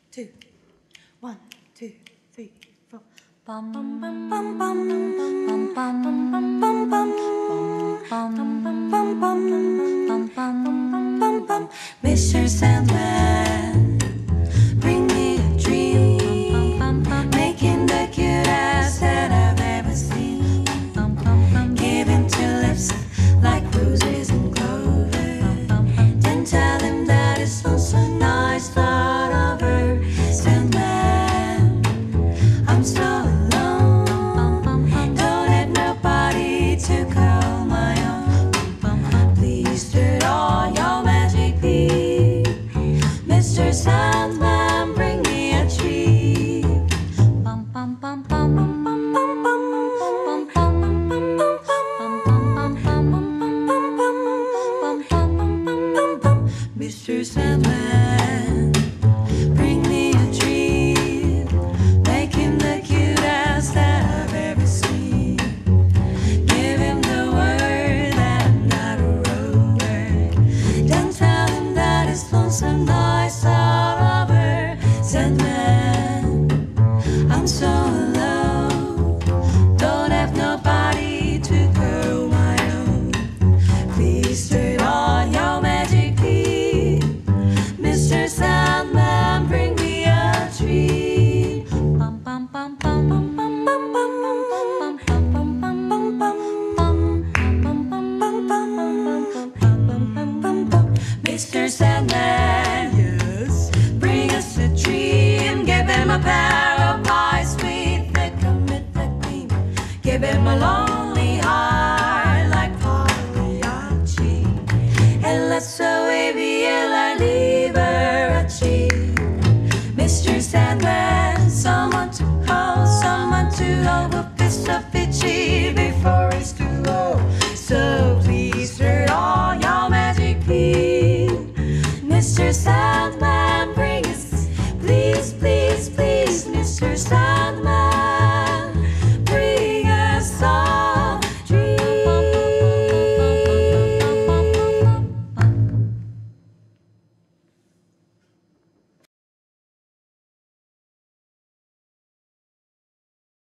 two, 1, 2, 3, 4. Bum bum bum bum bum bum bum bum bum bum bum. Mr. Sandman, bring me a dream, making the cutest that I've ever seen. Give him 2 lips like roses and clover, then tell him that it's all so nice. Start over, Sandman. I'm so alone, don't have nobody to call my own. Please turn on your magic beam, Mr. Sandman, bring me a treat. Bum bum bum bum bum bum bum bum bum bum bum bum. Mr. Sandman, bring me a treat, make him the cutest that I've ever seen. Give him the word that I'm not a rover, then tell him that it's lonesome nights all over. Sandman, I'm so alone, don't have nobody to call my own. Please turn on your magic beam, Mr. Sandman, bring me a treat. Bum bum bum bum bum bum bum bum bum bum bum bum bum. Mr. Sandman, yes, bring us a dream. Give him a pair of eyes with the commitment gleam. Give him a lonely heart like Pagliacci, and let's away be our Liberace. Mr. Sandman, someone to call, someone to hold a piece of itchy before it's too low. So please turn on your magic beam, Mr. Sandman, bring us, please, please, please, Mr. Sandman.